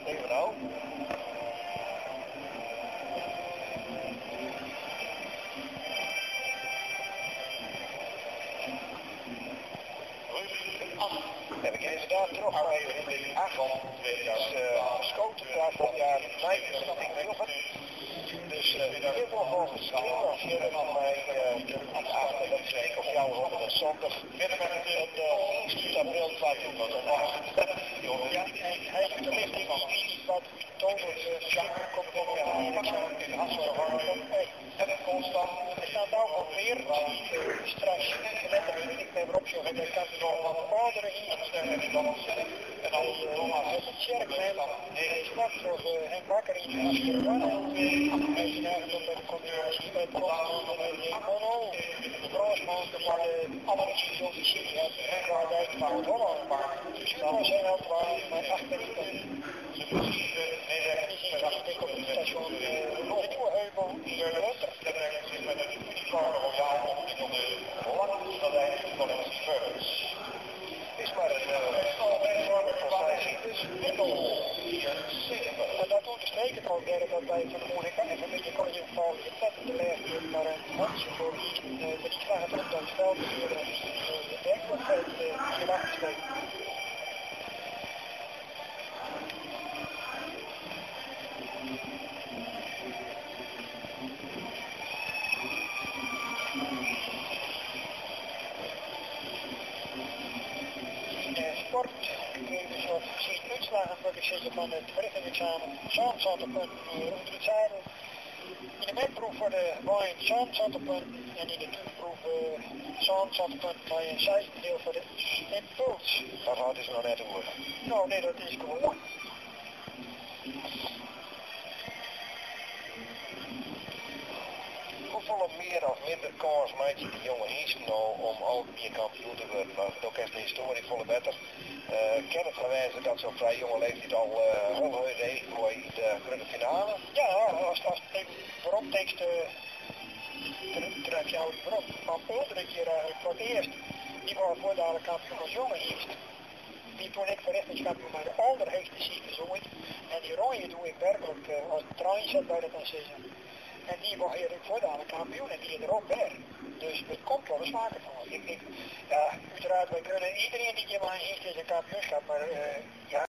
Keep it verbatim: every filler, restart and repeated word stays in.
Even nou. Heb ik inderdaad teruggegeven in de aanval. Dus uh, geschoten daarvan jaar vijfentwintig Wilven. Dus uh, heel veel volgens schillen. Als jullie nog bij de achter dat is of jou honderdenzontig. En uh, stuurt dat beeld vijfhonderd. Ja, hij heeft de lichting van niet wat tonen. Ja, komt op de hand. In de hand zo hard. En constant. Er staat nou alweer straks. Letterlijk, ik ben erop zo. En ik kan nog wat oudere instellingen dan onszelf. En dan Thomas Hesseltjerk zijn dan. Hij is vast voor Henk Bakker in de Amsterdam. Hij is eigenlijk op de commissie bij Potsdam. En hij Mono. De Broosman, waar de allereerste officier heeft. En waar wij het van Holland maken. Dus dan zijn dat waar mijn achterste. Ik dacht ik op het station Noordheuvel in Rutter. Met een uniforme royaal op de Hollandse van het service. Is maar een vorm van zijn dus en dat onderstreept ook dat wij van Monica en een beetje kon je geval je zetten te leggen naar een handje voor dat die vragen op dat veld de werkelijkheid in de achtersteek. Sport, dus wat precies uitslagen voor de zitten van het verrichtingsexamen. Zo'n zotterpunt onder het zadel. In de metproef voor de wijn zo'n zotterpunt en in de toeproef zo'n zotterpunt bij een zevendeel voor de impuls. Dat houdt is nog net over. Nou nee, dat is gewoon. Hoeveel meer of minder kans maakt je die jonge Heesen nou om al meer kampioen te worden? Maar ook heeft de historie volle beter. Uh, ken het geweest dat zo'n vrij jonge leeftijd al uh, heel erg reed voor in de grote finale? Ja, als als ik voorop tekst trek jou voorop. Maar oudere keer eigenlijk voor het eerst, die was voor de kampioen als jonge Heesen. Die toen ik verrichtingskampioen bij de allerheegste zie gezooid. En die rode doe ik werkelijk uh, als trein zat bij dat dan zeggen. En die was eigenlijk voor de kampioen en die er ook bij. Dus het komt wel eens vaker van. Ik, ik, ja, uiteraard, wij kunnen iedereen die je maar heeft is een kampioenschap, maar uh, ja.